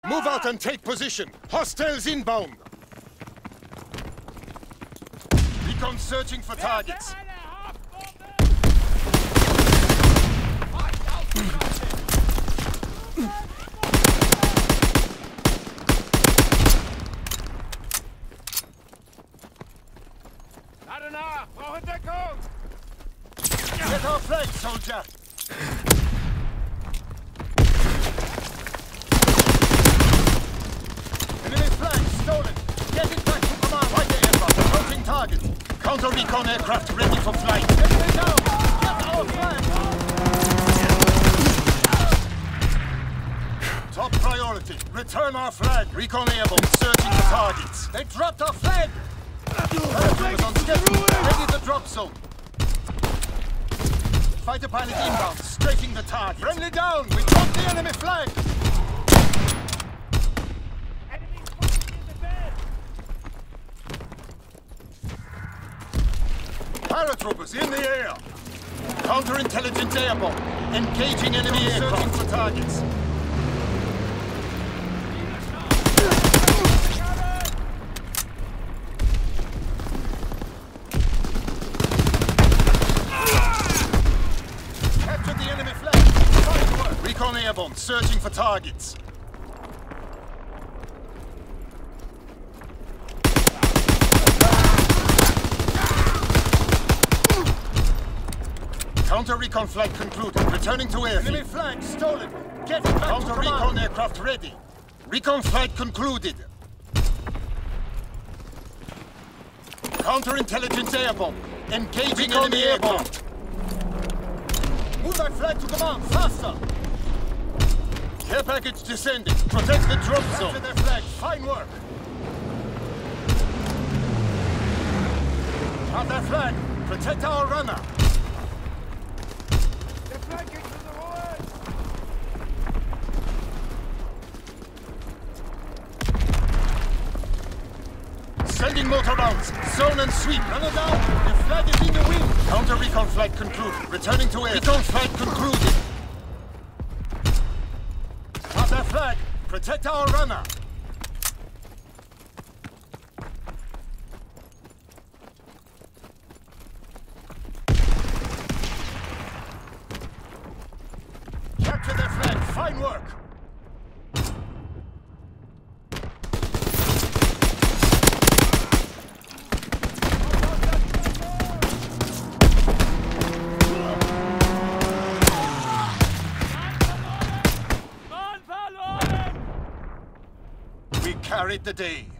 Move out and take position. Hostiles inbound. Recon searching for targets. Get our flag, soldier! Enemy flag stolen! Get it back to command! Fighter aircraft approaching target! Counter-recon aircraft ready for flight! Enemy down! Get our flag! Top priority! Return our flag! Recon airborne searching for targets! They dropped our flag! Paratroopers on schedule! Ready the drop zone! Fighter pilot inbound, strafing the target. Friendly down! We dropped the enemy flag! Enemy in the bed! Paratroopers in the air! Counterintelligence airborne. Engaging enemy aircraft. Searching for targets. Recon airborne, searching for targets. Counter-recon flight concluded. Returning to airfield. Enemy flag stolen. Get it back. Counter-recon aircraft ready. Recon flight concluded. Counterintelligence airborne. Engaging enemy aircraft. Move that flag to command, faster! Care package descending. Protect the drop zone. Capture their flag. Fine work. Have their flag. Protect our runner. The flag is to the right. Sending motor rounds. Zone and sweep. Runner down. The flag is in the wind. Counter-recon flight concluded. Returning to air. Recon flight concluded. Have their flag. Protect our runner. Capture their flag. Fine work. We carried the day.